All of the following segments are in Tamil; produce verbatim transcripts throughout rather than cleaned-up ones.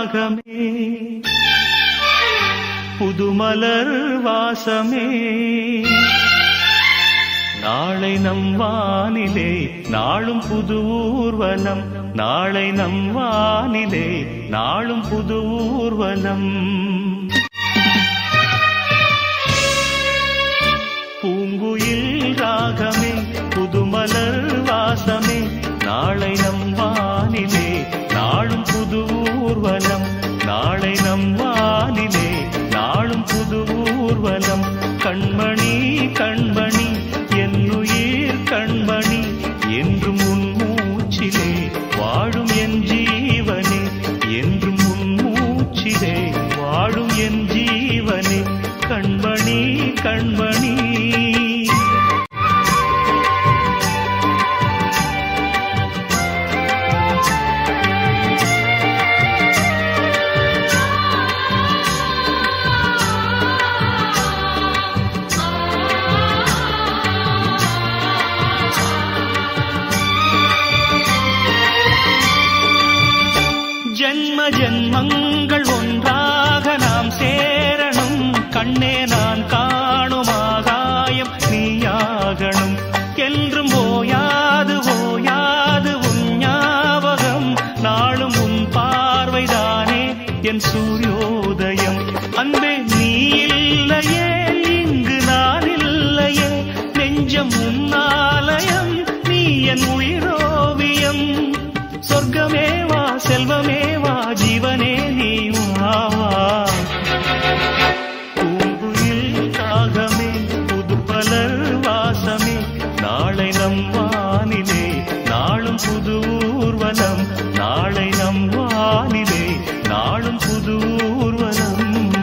ராகமே புதுமலர் வாசமே நாளை நம் வானிலே நாளும் புது ஊர்வலம் நாளை நம் வானிலே நாளும் புது ஊர்வலம் பூங்குயில் ராகமே புதுமலர் வாசமே நாளை நம் வானிலே நாளும் புது ஊர்வலம் நாளை நம் வானிலே நாளும் புது ஊர்வலம் கண்மணி கண்மணி என்னுயிர் கண்மணி என்றும் உன் மூச்சிலே வாழும் என் ஜீவனே என்றும் உன் மூச்சிலே வாழும் என் ஜீவனே கண்மணி கண்மணி ஜன்ம ஜன்மங்கள் ஒன்றாக நாம் சேரணும் கண்ணே நான் காணும் ஆகாயம் நீயாகணும் என்றும் ஓயாது ஓயாது உன் ஞாபகம் நாளும் உன் பார்வைதானே என் சூரியோதயம் அன்பே நீ இல்லையே இங்கு நான் இல்லையே நெஞ்சம் உன்னாலயம் நீ என் உயிரோவியம் சொர்க்கமே வா செல்வமே வா ஜீவனே நீ வா பூங்குயில் ராகமே புதுமலர் வாசமே நாளை நம் வானிலே நாளும் புது ஊர்வலம் நாளை நம் வானிலே நாளும் புது ஊர்வலம்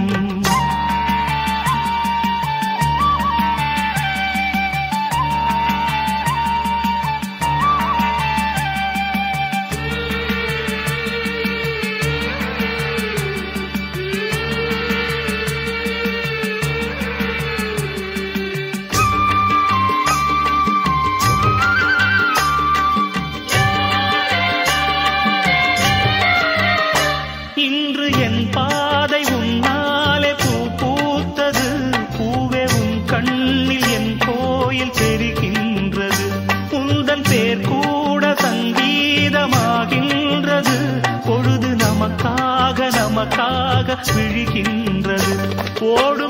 இன்று என் பாதை உன்னாலே பூ பூத்தது பூவே உன் கண்ணில் என் கோயில் தெரிகின்றது உந்தன் பேர் கூட சங்கீதமாகின்றது பொழுது நமக்காக நமக்காக விழுகின்றது ஓடும்